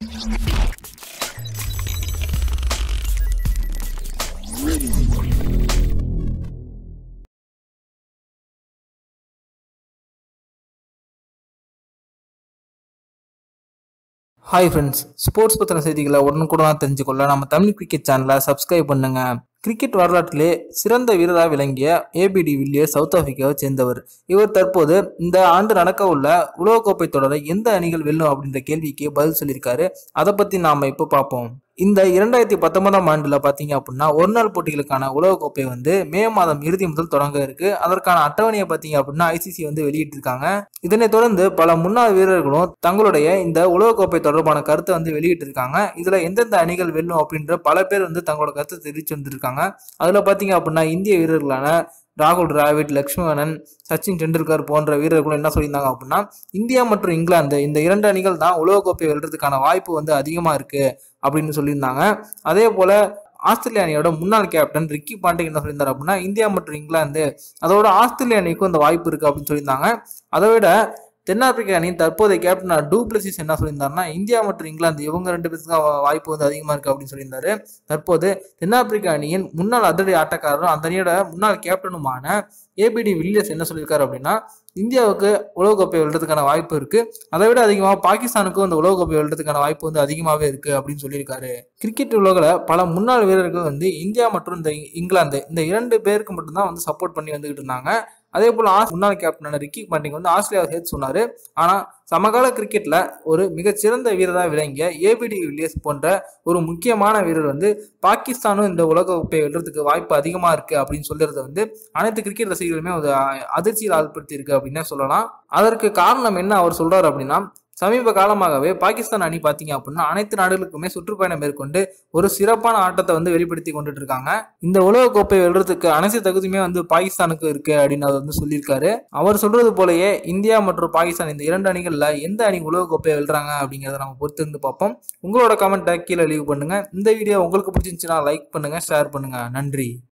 Hi friends, sports பற்றின செய்திகளை உடனுக்குடன் தெரிஞ்சுக்கொள்ள நம்ம தமிழ் கிரிக்கெட் சேனலை சப்ஸ்கிரைப் பண்ணுங்க. கிரிக்கெட் வரலாற்றிலே சிறந்த வீரராக விளங்கிய ஏபிடி வில்லியர்ஸ் சவுத் ஆப்பிரிக்காவை சேர்ந்தவர். இவர் தற்போது இந்த ஆண்டு நடக்க உள்ள உலகக்கோப்பை தொடரை எந்த அணிகள் வெல்லும் அப்படின்ற கேள்விக்கு பதில் சொல்லியிருக்காரு. அதை பற்றி நாம் இப்போ பார்ப்போம். இந்த 2019ஆம் ஆண்டுல பாத்தீங்க அப்படின்னா ஒரு நாள் போட்டிகளுக்கான உலகக்கோப்பை மே மாதம் இறுதி முதல் தொடங்க இருக்கு. அதற்கான அட்டவணையை பாத்தீங்க அப்படின்னா ஐசிசி வெளியிட்டு இருக்காங்க. இதனை தொடர்ந்து பல முன்னாள் வீரர்களும் தங்களுடைய இந்த உலகக்கோப்பை தொடர்பான கருத்தை வெளியிட்டு இருக்காங்க. இதுல எந்தெந்த அணிகள் வெல்லும் அப்படின்ற பல பேர் தங்களோட கருத்தை தெரிவிச்சு வந்திருக்காங்க. அதுல பாத்தீங்க அப்படின்னா இந்திய வீரர்களான ராகுல் டிராவிட், லக்ஷ்மணன், சச்சின் டெண்டுல்கர் போன்ற வீரர்களும் என்ன சொல்லியிருந்தாங்க அப்படின்னா இந்தியா மற்றும் இங்கிலாந்து இந்த 2 அணிகள் தான் உலகக்கோப்பை வெல்றதுக்கான வாய்ப்பு அதிகமா இருக்கு அப்படின்னு சொல்லியிருந்தாங்க. அதே போல ஆஸ்திரேலிய அணியோட முன்னாள் கேப்டன் ரிக்கி பாண்டிங் என்ன சொல்லியிருந்தாரு அப்படின்னா இந்தியா மற்றும் இங்கிலாந்து அதோட ஆஸ்திரேலிய அணிக்கும் இந்த வாய்ப்பு இருக்கு அப்படின்னு சொல்லியிருந்தாங்க. அதை விட தென்னாப்பிரிக்க அணியின் தற்போதைய கேப்டன் டூ பிளசிஸ் என்ன சொல்லியிருந்தாருன்னா இந்தியா மற்றும் இங்கிலாந்து இவங்க 2 பேருக்கு வாய்ப்பு அதிகமா இருக்கு அப்படின்னு சொல்லியிருந்தாரு. தற்போது தென்னாப்பிரிக்க அணியின் முன்னாள் அதிரடி ஆட்டக்காரரும் அந்த அணியோட முன்னாள் கேப்டனுமான ஏபிடி வில்லியர்ஸ் என்ன சொல்லியிருக்காரு அப்படின்னா இந்தியாவுக்கு உலகக்கோப்பை வெல்றதுக்கான வாய்ப்பு இருக்கு. அதை விட அதிகமாக பாகிஸ்தானுக்கும் இந்த உலகக்கோப்பை வெல்றதுக்கான வாய்ப்பு அதிகமாகவே இருக்கு அப்படின்னு சொல்லியிருக்காரு. கிரிக்கெட் உலகில் பல முன்னாள் வீரர்கள் இந்தியா மற்றும் இந்த இங்கிலாந்து இந்த 2 பேருக்கு மட்டும்தான் சப்போர்ட் பண்ணி வந்துகிட்டு இருந்தாங்க. அதே போல முன்னாள் கேப்டனான ரிக்கி பாண்டிங் ஆஸ்திரேலியாவை சேர்த்து சொன்னாரு. ஆனா சமகால கிரிக்கெட்ல ஒரு மிகச்சிறந்த வீரராக விளங்கிய ஏபிடி வில்லியர்ஸ் போன்ற ஒரு முக்கியமான வீரர் பாகிஸ்தானும் இந்த உலகக்கோப்பை வெல்றதுக்கு வாய்ப்பு அதிகமா இருக்கு அப்படின்னு சொல்றது அனைத்து கிரிக்கெட் ரசிகர்களுமே அதிர்ச்சியில் ஆழ்படுத்தி இருக்கு அப்படின்னே சொல்லலாம். அதற்கு காரணம் என்ன அவர் சொல்றாரு அப்படின்னா சமீப காலமாகவே பாகிஸ்தான் அணி பாத்தீங்க அப்படின்னா அனைத்து நாடுகளுக்குமே சுற்றுப்பயணம் மேற்கொண்டு ஒரு சிறப்பான ஆட்டத்தை வெளிப்படுத்தி கொண்டுட்டு இருக்காங்க. இந்த உலகக்கோப்பை வெல்றதுக்கு அனைத்து தகுதியுமே பாகிஸ்தானுக்கு இருக்கு அப்படின்னு அவர் சொல்லியிருக்காரு. அவர் சொல்றது போலயே இந்தியா மற்றும் பாகிஸ்தான் இந்த 2 அணிகள்ல எந்த அணி உலகக்கோப்பையை வெல்றாங்க அப்படிங்கிறத நம்ம பொறுத்து பார்ப்போம். உங்களோட கமெண்ட்டை கீழே லீவ் பண்ணுங்க. இந்த வீடியோ உங்களுக்கு பிடிச்சிருந்துச்சுன்னா லைக் பண்ணுங்க, ஷேர் பண்ணுங்க. நன்றி.